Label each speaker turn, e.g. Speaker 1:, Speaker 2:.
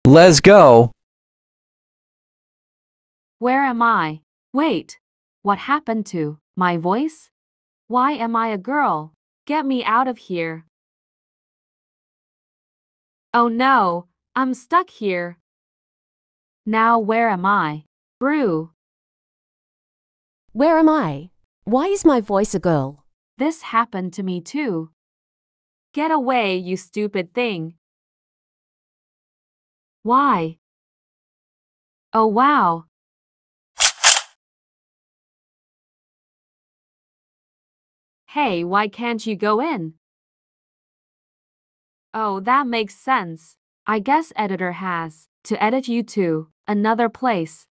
Speaker 1: Let's go.
Speaker 2: Where am I? Wait, what happened to my voice? Why am I a girl? Get me out of here. Oh no, I'm stuck here. Now where am I? Brew.
Speaker 3: Where am I? Why is my voice a girl?
Speaker 2: This happened to me too. Get away, you stupid thing. Why? Oh wow. Hey, why can't you go in? Oh, that makes sense. I guess editor has to edit you to another place.